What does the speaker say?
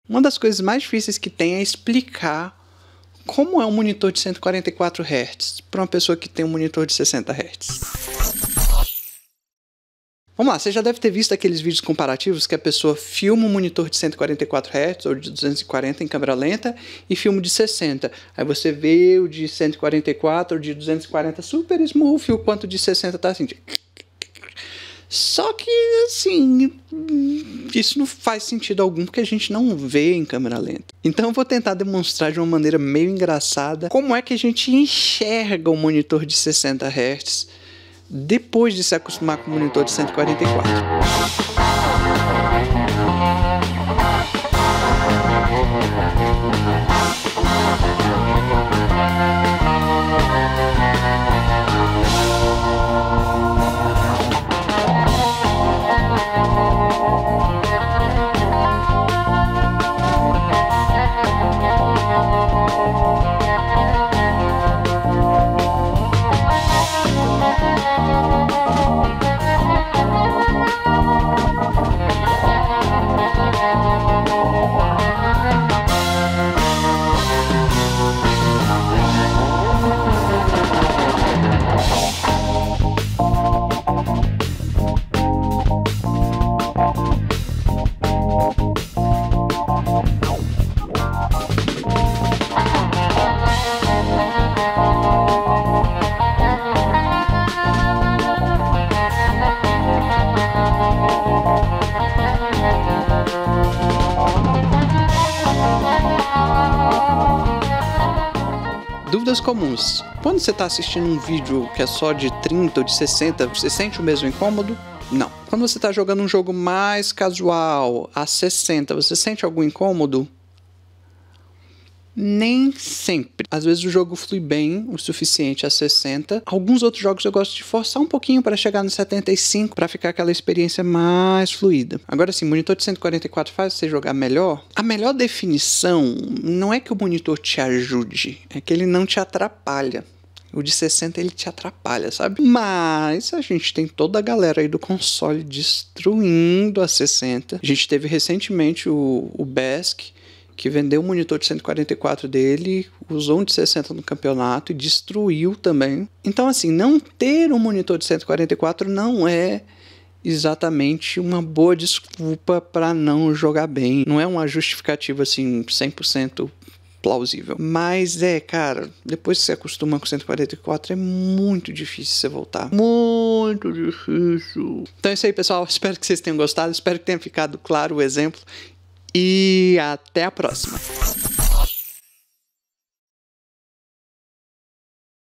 Uma das coisas mais difíceis que tem é explicar como é um monitor de 144 Hz para uma pessoa que tem um monitor de 60 Hz. Vamos lá, você já deve ter visto aqueles vídeos comparativos que a pessoa filma um monitor de 144 Hz ou de 240 em câmera lenta e filma o de 60. Aí você vê o de 144 ou de 240 super smooth e o quanto o de 60 tá assim. Só que, assim, isso não faz sentido algum porque a gente não vê em câmera lenta. Então eu vou tentar demonstrar de uma maneira meio engraçada como é que a gente enxerga um monitor de 60 Hz depois de se acostumar com o monitor de 144. Dúvidas comuns. Quando você está assistindo um vídeo que é só de 30 ou de 60, você sente o mesmo incômodo? Não. Quando você está jogando um jogo mais casual, a 60, você sente algum incômodo? Nem sempre. Às vezes o jogo flui bem o suficiente a 60. Alguns outros jogos eu gosto de forçar um pouquinho para chegar no 75 para ficar aquela experiência mais fluida. Agora sim, monitor de 144 faz você jogar melhor? A melhor definição não é que o monitor te ajude, é que ele não te atrapalha. O de 60 ele te atrapalha, sabe? Mas a gente tem toda a galera aí do console destruindo a 60. A gente teve recentemente o Besk, que vendeu um monitor de 144 dele, usou um de 60 no campeonato e destruiu também. Então, assim, não ter um monitor de 144 não é exatamente uma boa desculpa para não jogar bem. Não é uma justificativa, assim, 100% plausível. Mas cara, depois que você acostuma com 144, é muito difícil você voltar. Muito difícil. Então é isso aí, pessoal. Espero que vocês tenham gostado. Espero que tenha ficado claro o exemplo. E até a próxima.